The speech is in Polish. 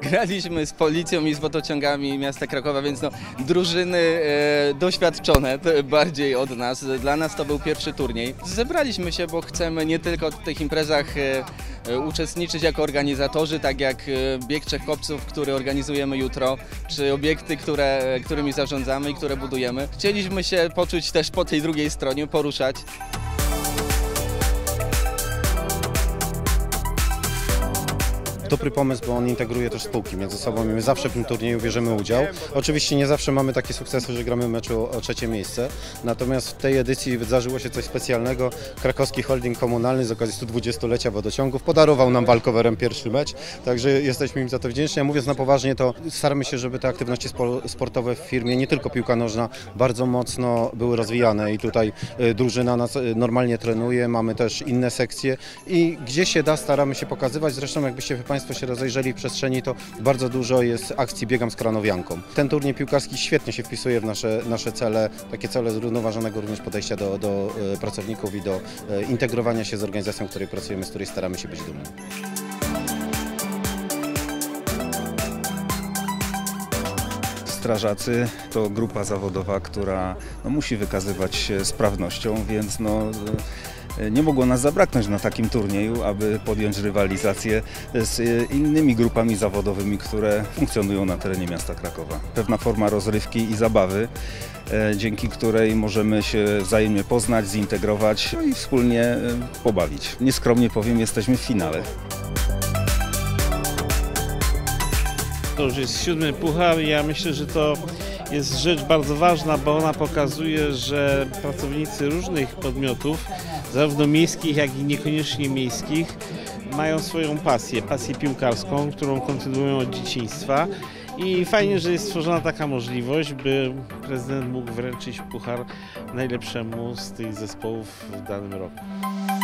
graliśmy z Policją i z Wodociągami miasta Krakowa, więc no, drużyny doświadczone bardziej od nas. Dla nas to był pierwszy turniej. Zebraliśmy się, bo chcemy nie tylko w tych imprezach uczestniczyć jako organizatorzy, tak jak bieg Trzech Kopców, który organizujemy jutro, czy obiekty, którymi zarządzamy i które budujemy. Chcieliśmy się poczuć też po tej drugiej stronie, poruszać. Dobry pomysł, bo on integruje też spółki między sobą i my zawsze w tym turnieju bierzemy udział. Oczywiście nie zawsze mamy takie sukcesy, że gramy w meczu o trzecie miejsce, natomiast w tej edycji wydarzyło się coś specjalnego. Krakowski Holding Komunalny z okazji 120-lecia wodociągów podarował nam walkowerem pierwszy mecz, także jesteśmy im za to wdzięczni. A mówiąc na poważnie, to staramy się, żeby te aktywności sportowe w firmie, nie tylko piłka nożna, bardzo mocno były rozwijane i tutaj drużyna nas normalnie trenuje, mamy też inne sekcje i gdzie się da, staramy się pokazywać. Zresztą jakbyście Państwo się rozejrzeli w przestrzeni, to bardzo dużo jest akcji Biegam z Kranowianką. Ten turniej piłkarski świetnie się wpisuje w nasze cele, takie cele zrównoważonego również podejścia do pracowników i do integrowania się z organizacją, w której pracujemy, z której staramy się być dumni. Strażacy to grupa zawodowa, która musi wykazywać się sprawnością, więc nie mogło nas zabraknąć na takim turnieju, aby podjąć rywalizację z innymi grupami zawodowymi, które funkcjonują na terenie miasta Krakowa. Pewna forma rozrywki i zabawy, dzięki której możemy się wzajemnie poznać, zintegrować i wspólnie pobawić. Nieskromnie powiem, jesteśmy w finale. To już jest 7. puchar i ja myślę, że to jest rzecz bardzo ważna, bo ona pokazuje, że pracownicy różnych podmiotów, zarówno miejskich, jak i niekoniecznie miejskich, mają swoją pasję piłkarską, którą kontynuują od dzieciństwa. I fajnie, że jest stworzona taka możliwość, by prezydent mógł wręczyć puchar najlepszemu z tych zespołów w danym roku.